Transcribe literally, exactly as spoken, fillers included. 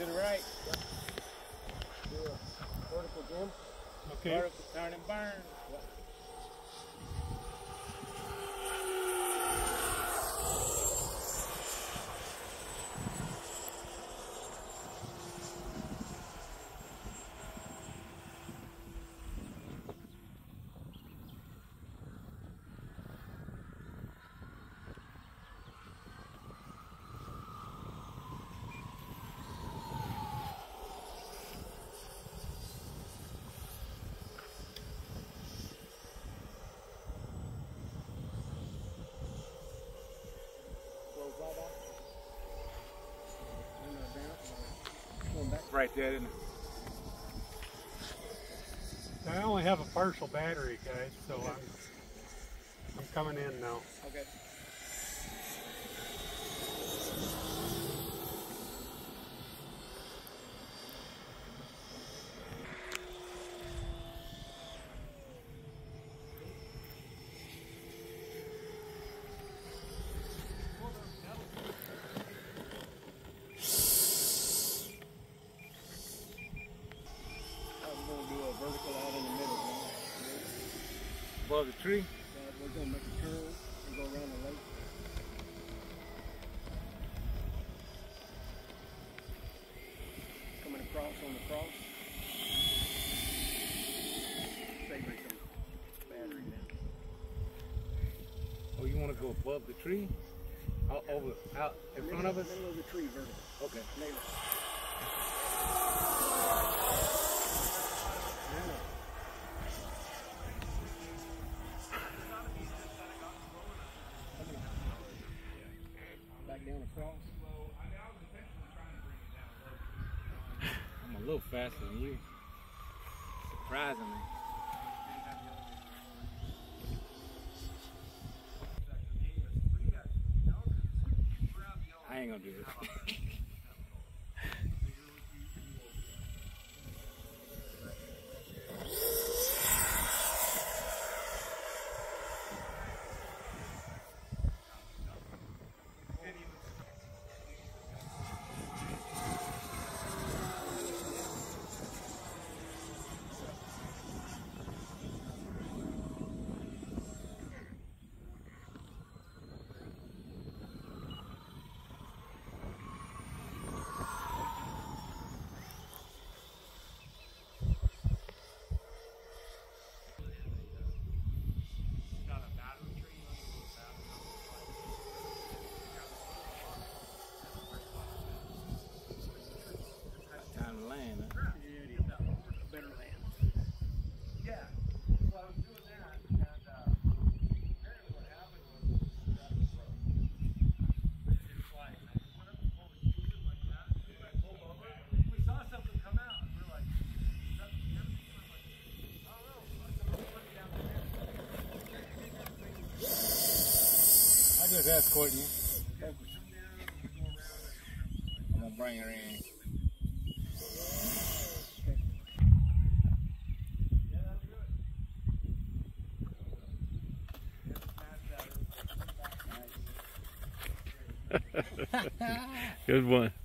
to the right. Yep. Do a vertical jam. Okay. Vertical turn and burn. Yep. Right there, isn't it? I only have a partial battery, guys, so I'm, I'm coming in now. Okay. Vertical out in the middle. Above the tree? Uh, we're going to make a turn and go around the lake. Coming across on the cross. Saving some battery now. Oh, you want to go above the tree? Out, over, out in front of us? Middle of the tree, vertical. Okay. Nail it. Back down across. I'm a little faster than you. Surprisingly. I ain't gonna do this. Just escorting you. I'm gonna bring her in. Good one.